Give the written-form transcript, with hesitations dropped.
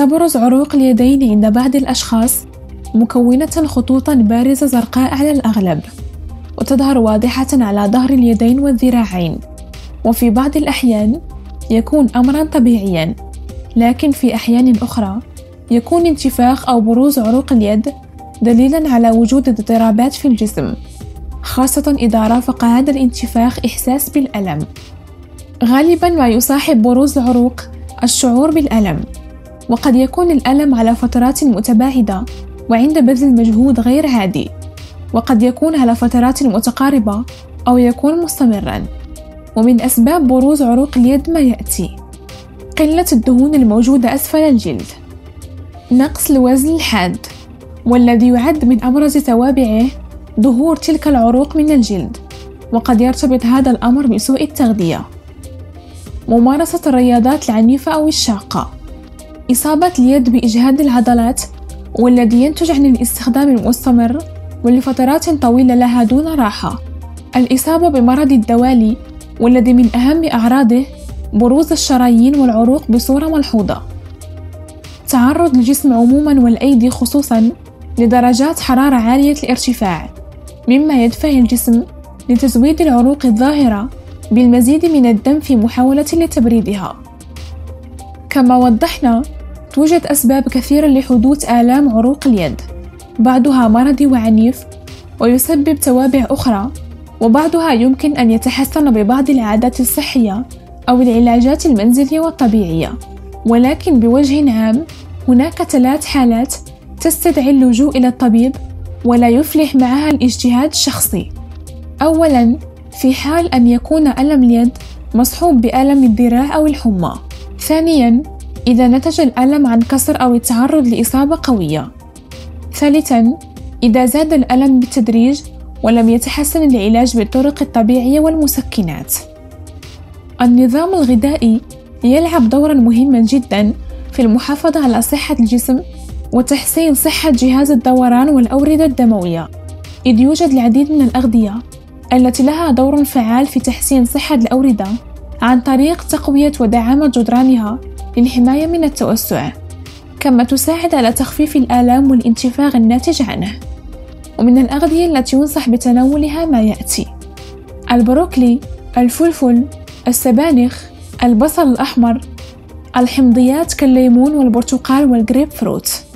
تبرز عروق اليدين عند بعض الأشخاص مكونة خطوطا بارزة زرقاء على الأغلب، وتظهر واضحة على ظهر اليدين والذراعين، وفي بعض الأحيان يكون أمرا طبيعيا، لكن في أحيان أخرى يكون انتفاخ أو بروز عروق اليد دليلا على وجود اضطرابات في الجسم، خاصة إذا رافق هذا الانتفاخ إحساس بالألم. غالبا ما يصاحب بروز العروق الشعور بالألم، وقد يكون الألم على فترات متباعدة وعند بذل مجهود غير عادي، وقد يكون على فترات متقاربة أو يكون مستمرا. ومن أسباب بروز عروق اليد ما يأتي: قلة الدهون الموجودة أسفل الجلد، نقص الوزن الحاد، والذي يعد من أبرز توابعه ظهور تلك العروق من الجلد، وقد يرتبط هذا الأمر بسوء التغذية، ممارسة الرياضات العنيفة أو الشاقة، إصابة اليد بإجهاد العضلات والذي ينتج عن الاستخدام المستمر ولفترات طويلة لها دون راحة، الإصابة بمرض الدوالي والذي من أهم أعراضه بروز الشرايين والعروق بصورة ملحوظة، تعرض الجسم عموما والأيدي خصوصا لدرجات حرارة عالية الارتفاع، مما يدفع الجسم لتزويد العروق الظاهرة بالمزيد من الدم في محاولة لتبريدها. كما وضحنا، توجد أسباب كثيرة لحدوث آلام عروق اليد، بعضها مرضي وعنيف ويسبب توابع أخرى، وبعضها يمكن أن يتحسن ببعض العادات الصحية أو العلاجات المنزلية والطبيعية. ولكن بوجه عام هناك 3 حالات تستدعي اللجوء إلى الطبيب ولا يفلح معها الاجتهاد الشخصي. أولاً، في حال أن يكون ألم اليد مصحوب بألم الذراع أو الحمى. ثانياً، إذا نتج الألم عن كسر أو التعرض لإصابة قوية. ثالثاً، إذا زاد الألم بالتدريج ولم يتحسن العلاج بالطرق الطبيعية والمسكنات. النظام الغذائي يلعب دورا مهما جدا في المحافظة على صحة الجسم وتحسين صحة جهاز الدوران والأوردة الدموية، إذ يوجد العديد من الأغذية التي لها دور فعال في تحسين صحة الأوردة عن طريق تقوية ودعامة جدرانها للحماية من التوسع، كما تساعد على تخفيف الآلام والانتفاخ الناتج عنه. ومن الأغذية التي ينصح بتناولها ما يأتي: البروكلي، الفلفل، السبانخ، البصل الأحمر، الحمضيات كالليمون والبرتقال والجريب فروت.